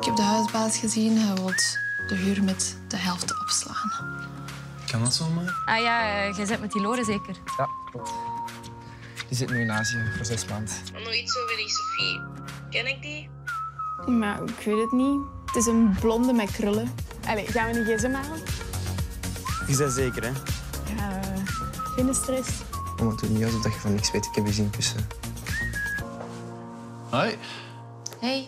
Ik heb de huisbaas gezien. Hij wil de huur met de helft opslaan. Kan dat zomaar? Ah ja, jij zit met die Lore zeker? Ja, klopt. Die zit nu in Azië voor 6 maanden. Nog iets over die Sophie. Ken ik die? Maar ik weet het niet. Het is een blonde met krullen. Allee, gaan we een gsm halen? Je bent zeker, hè? Ja, geen stress. Oh, het doet niet alsof je van niks weet. Ik heb je zien kussen. Hoi. Hey.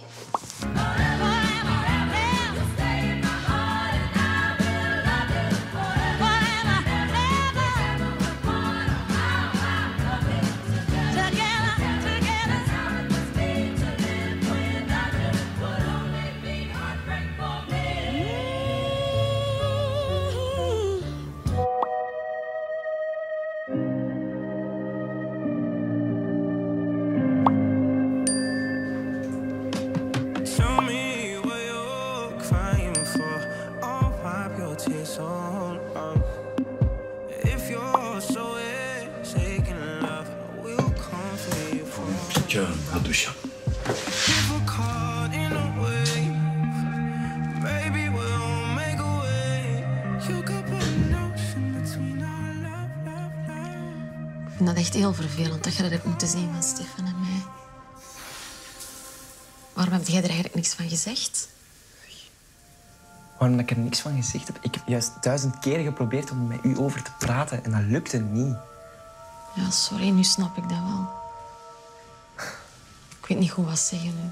Een douche. Ik vind dat echt heel vervelend dat je dat hebt moeten zien van Stefan en mij. Waarom heb jij er eigenlijk niks van gezegd? Waarom ik er niks van gezegd heb? Ik heb juist 1000 keer geprobeerd om met u over te praten en dat lukte niet. Ja, sorry, nu snap ik dat wel. Ik weet niet goed wat zeggen nu.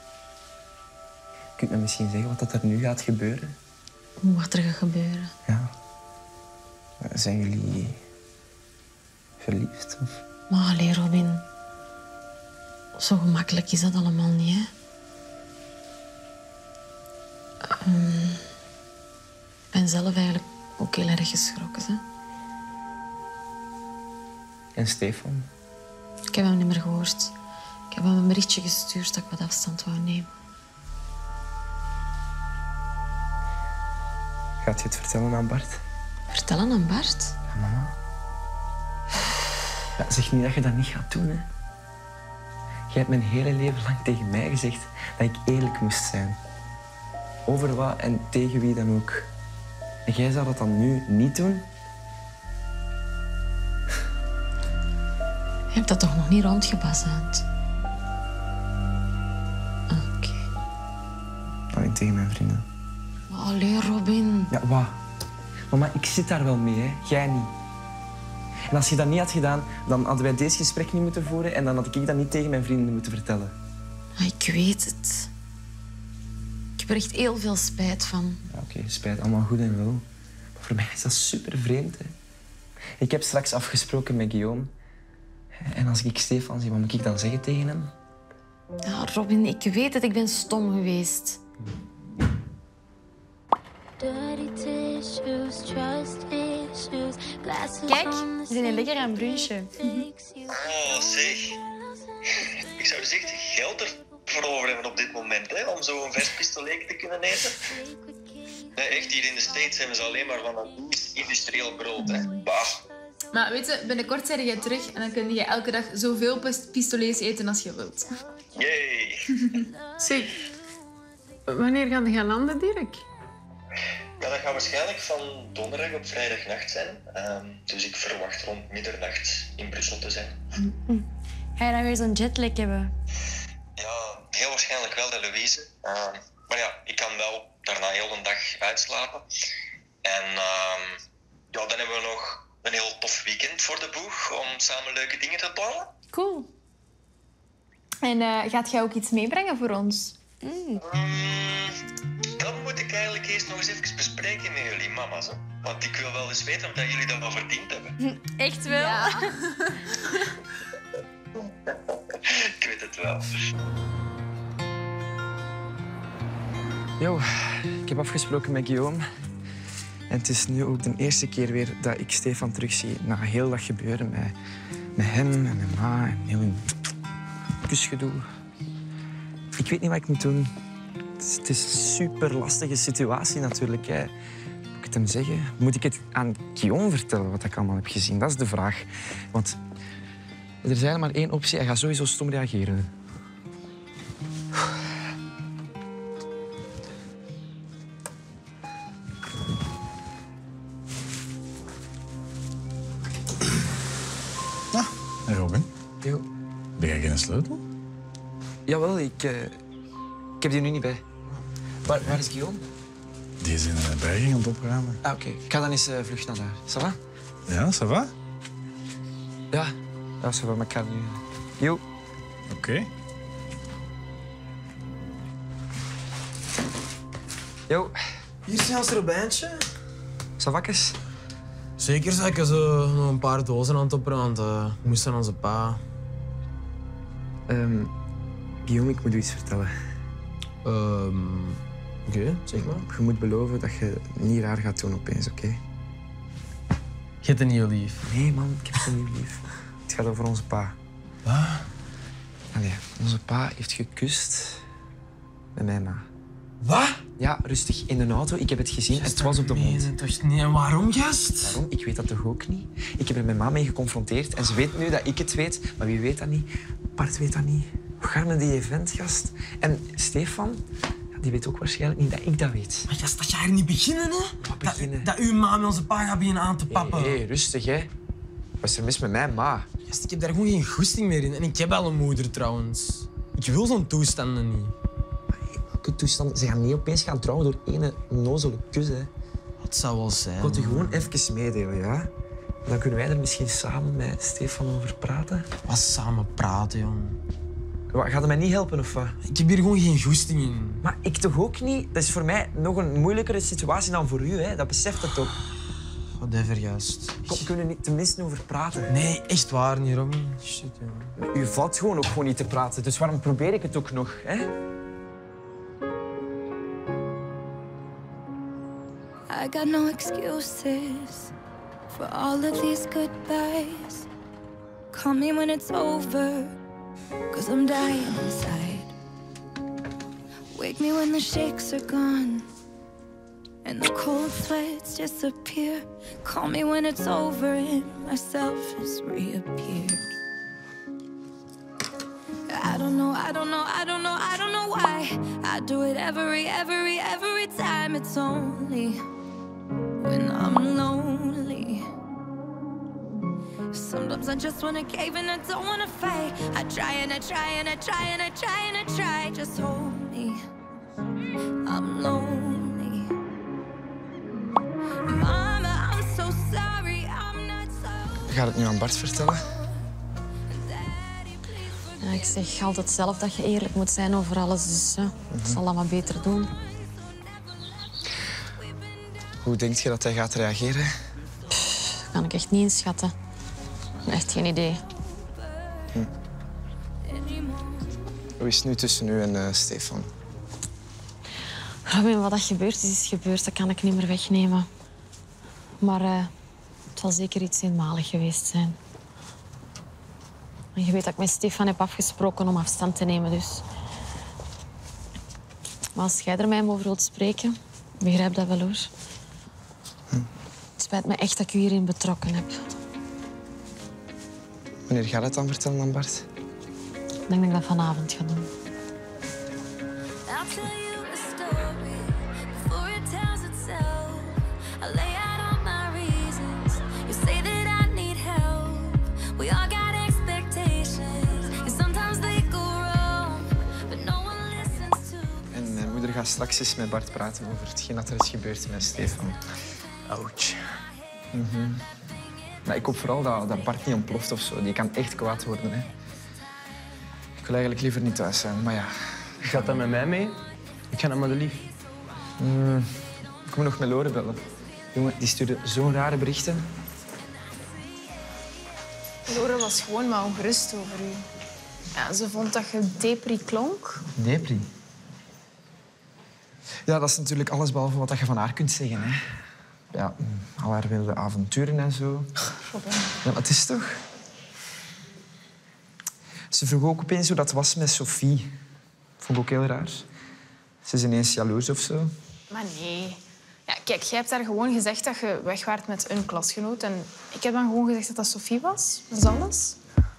Je kunt me misschien zeggen wat er nu gaat gebeuren? Wat er gaat gebeuren. Ja. Zijn jullie verliefd? Of? Maar allee, Robin. Zo gemakkelijk is dat allemaal niet, hè? Ik ben zelf eigenlijk ook heel erg geschrokken, hè? En Stefan? Ik heb hem niet meer gehoord. Ik heb hem een berichtje gestuurd dat ik wat afstand wou nemen. Gaat je het vertellen aan Bart? Vertellen aan Bart? Ja, mama. Ja, zeg niet dat je dat niet gaat doen, hè. Jij hebt mijn hele leven lang tegen mij gezegd dat ik eerlijk moest zijn. Over wat en tegen wie dan ook. En jij zou dat dan nu niet doen? Je hebt dat toch nog niet rondgebazuind? Oké. Alleen tegen mijn vrienden. Maar allee, Robin. Ja, wat? Mama, ik zit daar wel mee, hè. Jij niet. En als je dat niet had gedaan, dan hadden wij deze gesprek niet moeten voeren en dan had ik dat niet tegen mijn vrienden moeten vertellen. Ah, ik weet het. Ik heb er echt heel veel spijt van. Ja, oké, spijt, allemaal goed en wel. Maar voor mij is dat super vreemd, hè. Ik heb straks afgesproken met Guillaume. En als ik Stefan zie, wat moet ik dan zeggen tegen hem? Ja, Robin, ik weet het. Ik ben stom geweest. Kijk, we zijn hier lekker aan brunchen. Oh, zeg. Ik zou dus echt geld ervoor over hebben op dit moment, hè, om zo'n vers pistolet te kunnen eten. Nee, echt, hier in de States hebben ze alleen maar van dat industrieel brood, hè. Bah. Maar weet je, binnenkort zijn jij terug en dan kun je elke dag zoveel pistolets eten als je wilt. Yay. Zeg, wanneer gaan we gaan landen, Dirk? Ja, dat gaat waarschijnlijk van donderdag op vrijdagnacht zijn. Dus ik verwacht rond middernacht in Brussel te zijn. Ga je dan weer zo'n jetlag hebben? Ja, heel waarschijnlijk wel, de Louise. Maar ja, ik kan wel daarna heel een dag uitslapen. En ja, dan hebben we nog een heel tof weekend voor de boeg om samen leuke dingen te plannen. Cool. En gaat jij ook iets meebrengen voor ons? Dat moet ik eigenlijk eerst nog eens even bespreken met jullie mama's. Hè? Want ik wil wel eens weten of dat jullie dat wel verdiend hebben. Echt wel? Ja. Ik weet het wel. Yo, ik heb afgesproken met Guillaume. En het is nu ook de eerste keer weer dat ik Stefan terugzie na heel dat gebeuren met hem en met ma en heel een kusgedoe. Ik weet niet wat ik moet doen. Het is een super lastige situatie natuurlijk. Hè. Moet ik het hem zeggen? Moet ik het aan Guillaume vertellen wat ik allemaal heb gezien? Dat is de vraag. Want er is eigenlijk maar één optie. Hij gaat sowieso stom reageren. geen sleutel? Jawel, ik heb die nu niet bij. Waar is Guillaume? Die is in een berging aan het opruimen. Ah, oké. Ik ga dan eens vlug naar daar. Ça va? Ja, ça va? Ja, ça va, maar ik ga nu... Yo. Oké. Yo. Hier is ons Robijntje. Ça va, Kes? Zeker zijn ik zo nog een paar dozen aan het opruimen. We moesten onze pa. Guillaume, ik moet u iets vertellen. Oké, zeg maar. Je moet beloven dat je niet raar gaat doen opeens, oké? Je hebt een nieuw lief. Nee, man, ik heb geen nieuw lief. Het gaat over onze pa. Wat? Allee, onze pa heeft gekust met mijn ma. Wat? Ja, rustig, in de auto. Ik heb het gezien en het was op de mond. Toch niet? En waarom, gast? Waarom? Ik weet dat toch ook niet? Ik heb er mijn ma mee geconfronteerd en ze weet nu dat ik het weet. Maar wie weet dat niet? Bart weet dat niet. Hoe gaat met die eventgast? En Stefan, ja, die weet ook waarschijnlijk niet dat ik dat weet. Maar gast, dat ga je niet beginnen, hè? Wat beginnen? Dat uw ma met onze pa gaat beginnen aan te pappen. Hé, rustig, hè. Wat is er mis met mijn ma? Gast, ik heb daar gewoon geen goesting meer in. En ik heb al een moeder, trouwens. Ik wil zo'n toestanden niet. Welke toestand? Ze gaan niet opeens gaan trouwen door ene nozele kus, hè. Het zou wel zijn. Ik wil het je gewoon even meedelen, ja? Dan kunnen wij er misschien samen met Stefan over praten. Wat samen praten, jong. Wat, gaat het mij niet helpen, of wat? Ik heb hier gewoon geen goesting in. Maar ik toch ook niet? Dat is voor mij nog een moeilijkere situatie dan voor u, hè? Dat beseft het toch? Whatever, juist. Kom, kunnen we niet tenminste over praten? Nee, echt waar niet, Robin. Shit, joh. U valt gewoon ook gewoon niet te praten, dus waarom probeer ik het ook nog, hè? I got no excuses for all of these goodbyes. Call me when it's over, 'cause I'm dying inside. Wake me when the shakes are gone and the cold sweats disappear. Call me when it's over and myself has reappeared. I don't know why I do it every time. It's only when I'm lonely. Sometimes I just wanna cave and I don't wanna fight. I try and I try and I try and I try and I try. Just hold me. I'm lonely. Mama, I'm so sorry. I'm not so. Je gaat het nu aan Bart vertellen? Ja, ik zeg altijd zelf dat je eerlijk moet zijn over alles, dus ik zal dat maar beter doen. Hoe denk je dat hij gaat reageren? Dat kan ik echt niet inschatten. Echt geen idee. Hoe is het nu tussen u en Stefan? Robin, wat dat gebeurd is gebeurd. Dat kan ik niet meer wegnemen. Maar het zal zeker iets eenmalig geweest zijn. En je weet dat ik met Stefan heb afgesproken om afstand te nemen, dus. Maar als jij er mij over wilt spreken, begrijp dat wel, hoor. Het spijt me echt dat ik u hierin betrokken heb. Wanneer ga je het dan vertellen aan Bart? Ik denk dat ik dat vanavond ga doen. En mijn moeder gaat straks eens met Bart praten over hetgeen dat er is gebeurd met Stefan. Ouch. Maar ik hoop vooral dat Bart niet ontploft of zo. Die kan echt kwaad worden, hè. Ik wil eigenlijk liever niet thuis zijn, maar ja. Gaat dat met mij mee? Ik ga naar Madelief. Ik moet nog met Lore bellen. Jongen, die stuurde zo'n rare berichten. Lore was gewoon maar ongerust over u. Ja, ze vond dat je depri klonk. Depri? Ja, dat is natuurlijk alles behalve wat je van haar kunt zeggen, hè. Ja, al haar wilde avonturen en zo. Ja, dat is toch? Ze vroeg ook opeens hoe dat was met Sophie. Vond ik ook heel raar. Ze is ineens jaloers of zo. Maar nee. Ja, kijk, jij hebt daar gewoon gezegd dat je weg waart met een klasgenoot. En ik heb dan gewoon gezegd dat dat Sophie was. Dat is alles.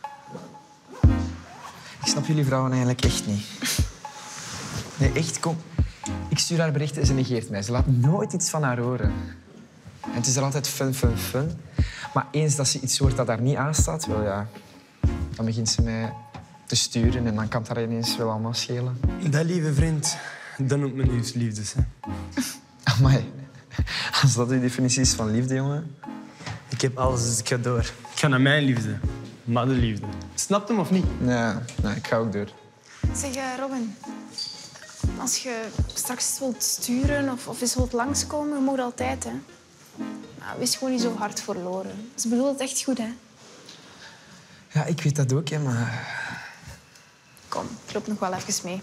Ik snap jullie vrouwen eigenlijk echt niet. Nee, echt, kom. Ik stuur haar berichten en ze negeert mij. Ze laat nooit iets van haar horen. En het is er altijd fun. Maar eens dat ze iets hoort dat daar niet aan staat, wel ja, dan begint ze mij te sturen en dan kan het daar ineens wel allemaal schelen. Dat, lieve vriend, dat noemt men liefdes. Hè. Amai, als dat uw definitie is van liefde, jongen. Ik heb alles, dus ik ga door. Ik ga naar mijn liefde. Maar de liefde. Snapt hem of niet? Nee, ik ga ook door. Zeg, Robin. Als je straks wilt sturen of eens wilt langskomen, je mag altijd, hè. Nou, wees gewoon niet zo hard verloren. Ze bedoelt het echt goed, hè. Ja, ik weet dat ook, hè, maar... Kom, ik loop nog wel even mee.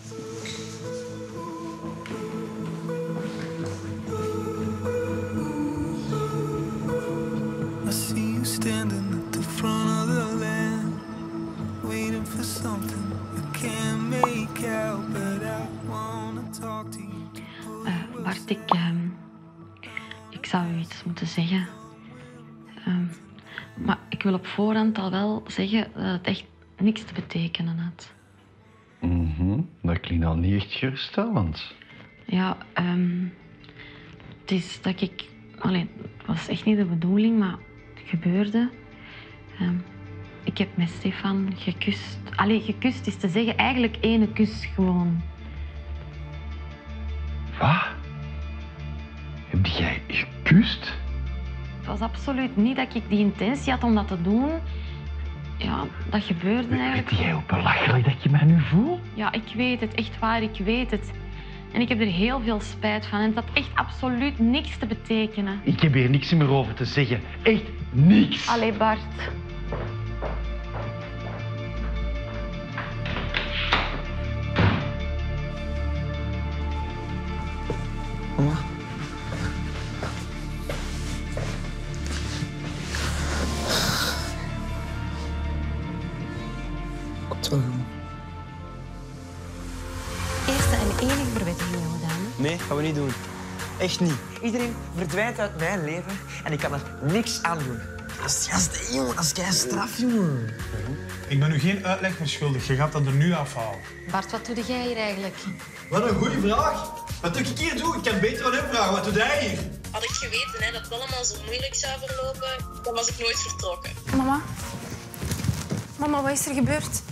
I see you standing at the front of the land, waiting for something I can't make out, but I wanna talk to you. Bart, ik zou u iets moeten zeggen. Maar ik wil op voorhand al wel zeggen dat het echt niks te betekenen had. Dat klinkt al niet echt geruststellend. Ja, het is dat ik... Allee, het was echt niet de bedoeling, maar het gebeurde. Ik heb met Stefan gekust. Allee, gekust is te zeggen, eigenlijk ene kus gewoon. Wat? Heb jij gekust? Het was absoluut niet dat ik die intentie had om dat te doen. Ja, dat gebeurde eigenlijk. Weet jij hoe belachelijk dat je mij nu voelt? Ja, ik weet het, echt waar, ik weet het. En ik heb er heel veel spijt van. En het had echt absoluut niks te betekenen. Ik heb hier niks meer over te zeggen. Echt niks. Allee, Bart. Mama? Komt wel goed. Eerste en enige verwittiging gedaan. Nee, gaan we niet doen. Echt niet. Iedereen verdwijnt uit mijn leven en ik kan er niks aan doen. Dat is juist, jongen. Dat is kei straf, jongen. Ik ben u geen uitleg verschuldigd. Je gaat dat er nu afhalen. Bart, wat doe jij hier eigenlijk? Wat een goede vraag. Wat doe ik hier doen? Ik kan beter aan hem vragen. Wat doe jij hier? Had ik geweten hè, dat het allemaal zo moeilijk zou verlopen, dan was ik nooit vertrokken. Mama? Mama, wat is er gebeurd?